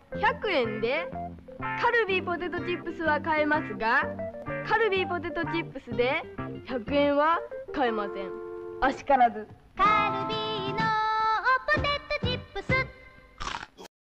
100円でカルビーポテトチップスは買えますが、カルビーポテトチップスで100円は買えません。あしからず。